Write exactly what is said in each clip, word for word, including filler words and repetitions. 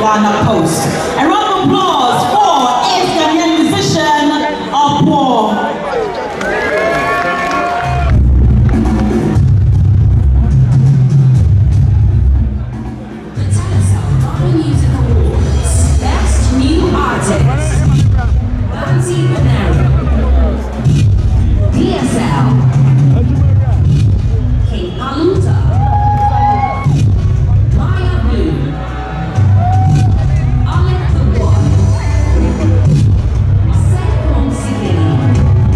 Ghana Post. A round of applause for is Ghanaian musician of war. New artist, D S L, King Paluta, Maya Blue, Alec the Boy, Sekon Sikeni.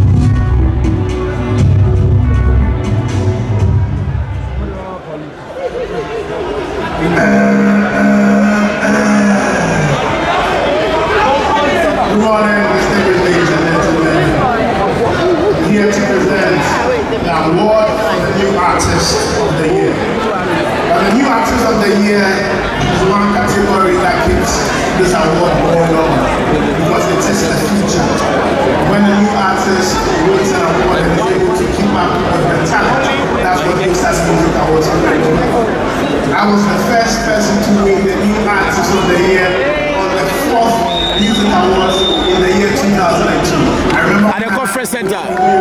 Good morning, distinguished ladies and gentlemen. Here to present the award for the New Artist of the Year. Now, the New Artist of the Year is one category that keeps this award going on because it is the future. When a new artist wins an award and is able to keep up with the talent, that's what gives us music awards. I was the first person to win the New Artist of the Year on the fourth Music Awards in the year two thousand two. I remember at the conference center.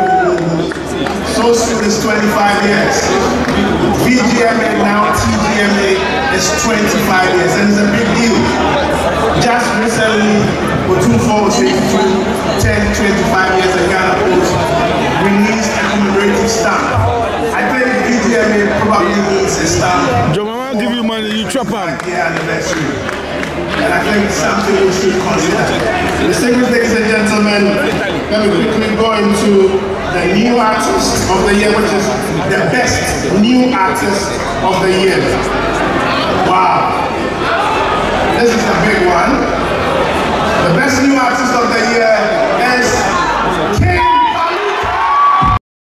So soon is twenty-five years. V G M A now T G M A is twenty-five years, and it's a big deal. Just recently, Otumfo was saying ten, twenty-five years of Ghana Post released a commemorative stamp. I think V G M A probably needs a stamp. Your mama give you money, you chop up. Yeah, anniversary. And I think it's something we should consider. Distinguished ladies and gentlemen, let me quickly go into the New Artist of the Year, which is the best New Artist of the Year. Wow. This is a big one. The best New Artist of the Year is King Paluta.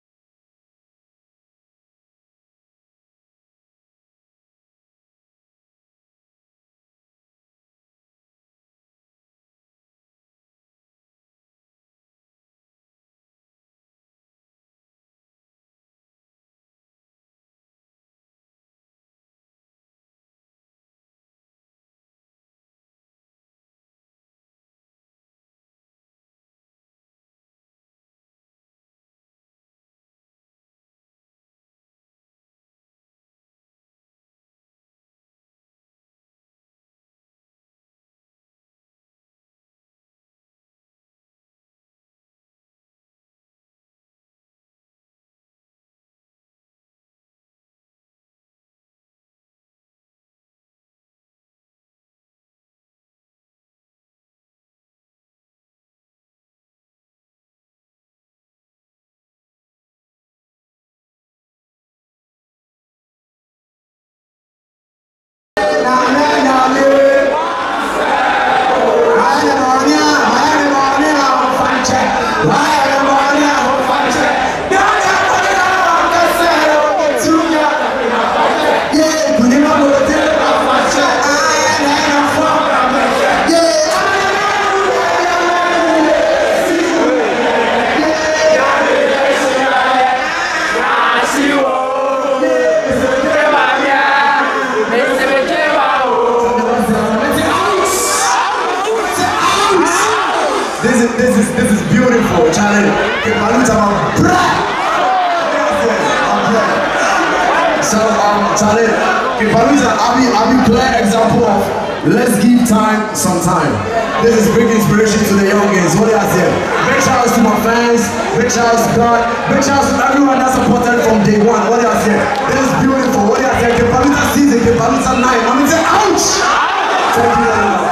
This is this is this is beautiful, Charlie. King Paluta Break. So um, Charlie, King Paluta, I'll be I'll be clear example of let's give time some time. This is big inspiration to the young kids. What do I say? Big shouts to my fans. Big shouts to God. Big shouts to everyone that supported from day one. What do I say? This is beautiful. What do I say? King Paluta season, King Paluta nine. I'm saying ouch. Thank you very much.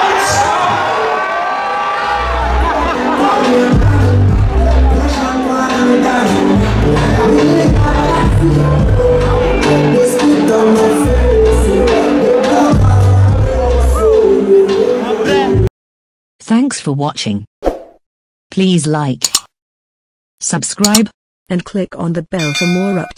Thanks for watching. Please like, subscribe, and click on the bell for more updates.